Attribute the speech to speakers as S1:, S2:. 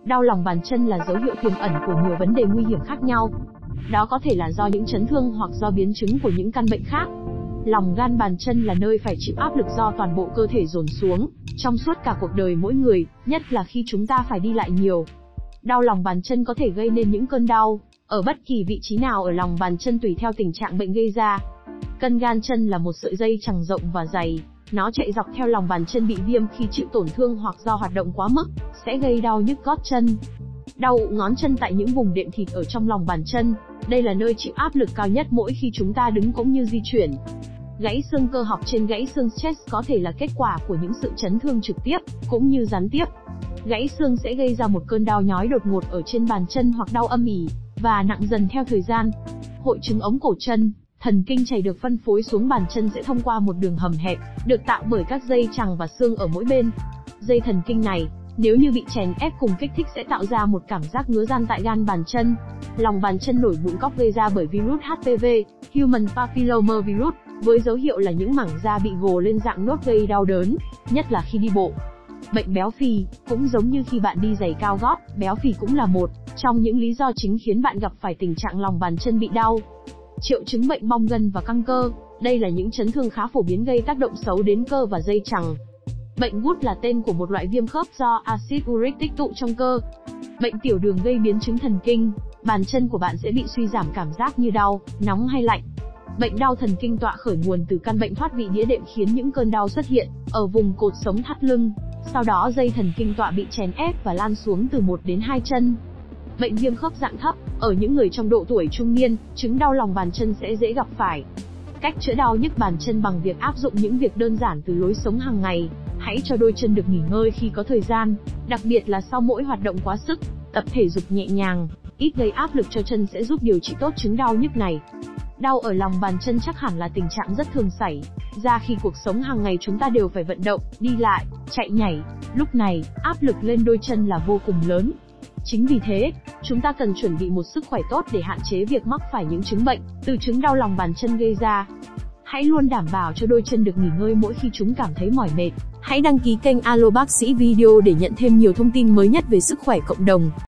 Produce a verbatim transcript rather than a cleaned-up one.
S1: Đau lòng bàn chân là dấu hiệu tiềm ẩn của nhiều vấn đề nguy hiểm khác nhau. Đó có thể là do những chấn thương hoặc do biến chứng của những căn bệnh khác. Lòng gan bàn chân là nơi phải chịu áp lực do toàn bộ cơ thể dồn xuống, trong suốt cả cuộc đời mỗi người, nhất là khi chúng ta phải đi lại nhiều. Đau lòng bàn chân có thể gây nên những cơn đau ở bất kỳ vị trí nào ở lòng bàn chân tùy theo tình trạng bệnh gây ra. Cân gan chân là một sợi dây chằng rộng và dày, nó chạy dọc theo lòng bàn chân bị viêm khi chịu tổn thương hoặc do hoạt động quá mức, sẽ gây đau nhức gót chân. Đau ụ ngón chân tại những vùng đệm thịt ở trong lòng bàn chân, đây là nơi chịu áp lực cao nhất mỗi khi chúng ta đứng cũng như di chuyển. Gãy xương cơ học trên gãy xương stress có thể là kết quả của những sự chấn thương trực tiếp, cũng như gián tiếp. Gãy xương sẽ gây ra một cơn đau nhói đột ngột ở trên bàn chân hoặc đau âm ỉ, và nặng dần theo thời gian. Hội chứng ống cổ chân, thần kinh chảy được phân phối xuống bàn chân sẽ thông qua một đường hầm hẹp, được tạo bởi các dây chằng và xương ở mỗi bên. Dây thần kinh này, nếu như bị chèn ép cùng kích thích sẽ tạo ra một cảm giác ngứa ran tại gan bàn chân. Lòng bàn chân nổi mụn cóc gây ra bởi virus H P V, Human Papilloma Virus, với dấu hiệu là những mảng da bị gồ lên dạng nốt gây đau đớn, nhất là khi đi bộ. Bệnh béo phì, cũng giống như khi bạn đi giày cao gót, béo phì cũng là một trong những lý do chính khiến bạn gặp phải tình trạng lòng bàn chân bị đau. Triệu chứng bệnh bong gân và căng cơ, đây là những chấn thương khá phổ biến gây tác động xấu đến cơ và dây chằng. Bệnh gút là tên của một loại viêm khớp do axit uric tích tụ trong cơ. Bệnh tiểu đường gây biến chứng thần kinh, bàn chân của bạn sẽ bị suy giảm cảm giác như đau, nóng hay lạnh. Bệnh đau thần kinh tọa khởi nguồn từ căn bệnh thoát vị đĩa đệm khiến những cơn đau xuất hiện ở vùng cột sống thắt lưng. Sau đó dây thần kinh tọa bị chèn ép và lan xuống từ một đến hai chân. Bệnh viêm khớp dạng thấp, ở những người trong độ tuổi trung niên, chứng đau lòng bàn chân sẽ dễ gặp phải. Cách chữa đau nhức bàn chân bằng việc áp dụng những việc đơn giản từ lối sống hàng ngày. Hãy cho đôi chân được nghỉ ngơi khi có thời gian, đặc biệt là sau mỗi hoạt động quá sức. Tập thể dục nhẹ nhàng, ít gây áp lực cho chân sẽ giúp điều trị tốt chứng đau nhức này. Đau ở lòng bàn chân chắc hẳn là tình trạng rất thường xảy ra khi cuộc sống hàng ngày chúng ta đều phải vận động, đi lại, chạy nhảy. Lúc này, áp lực lên đôi chân là vô cùng lớn. Chính vì thế, chúng ta cần chuẩn bị một sức khỏe tốt để hạn chế việc mắc phải những chứng bệnh từ chứng đau lòng bàn chân gây ra. Hãy luôn đảm bảo cho đôi chân được nghỉ ngơi mỗi khi chúng cảm thấy mỏi mệt. Hãy đăng ký kênh Alo Bác sĩ Video để nhận thêm nhiều thông tin mới nhất về sức khỏe cộng đồng.